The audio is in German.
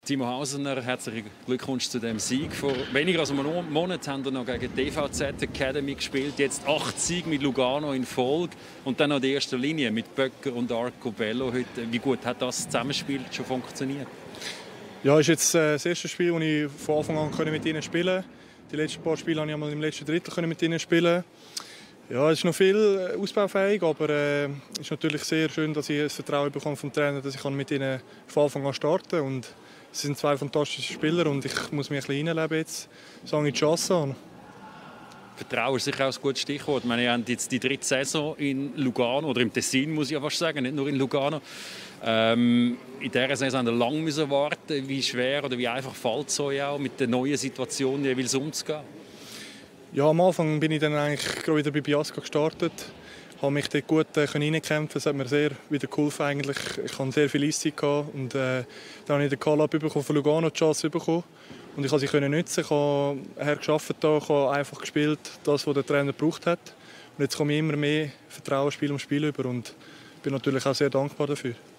Timo Hausener, herzlichen Glückwunsch zu dem Sieg. Vor weniger als einem Monat haben wir noch gegen die DVZ Academy gespielt. Jetzt 8 Siege mit Lugano in Folge und dann noch die erste Linie mit Böcker und Arcobello heute. Wie gut hat das Zusammenspiel schon funktioniert? Ja, ist jetzt das erste Spiel, das ich von Anfang an mit ihnen spielen konnte. Die letzten paar Spiele konnte ich einmal im letzten Drittel mit ihnen spielen. Ja, es ist noch viel ausbaufähig, aber es ist natürlich sehr schön, dass ich das Vertrauen bekomme vom Trainer, dass ich mit ihnen von Anfang an starten kann. Und sie sind 2 fantastische Spieler und ich muss mich ein bisschen reinleben jetzt, solange ich die Chance habe. Vertrauen ist sicher auch ein gutes Stichwort. Ich meine, ihr habt jetzt die 3. Saison in Lugano, oder im Tessin, muss ich ja fast sagen, nicht nur in Lugano. In dieser Saison haben wir lange warten. Wie schwer oder wie einfach fällt es euch auch, mit der neuen Situation jeweils umzugehen? Ja, am Anfang bin ich dann eigentlich gerade wieder bei Biasca gestartet. Ich habe mich dort gut reingekämpft. Es hat mir sehr wieder geholfen eigentlich. Ich hatte sehr viel Eiszeit und dann habe ich den Call-up von Lugano die Chance bekommen. Und ich konnte sie nutzen. Ich habe hart gearbeitet, ich habe einfach gespielt, das, was der Trainer gebraucht hat. Und jetzt komme ich immer mehr Vertrauen Spiel um Spiel über und bin natürlich auch sehr dankbar dafür.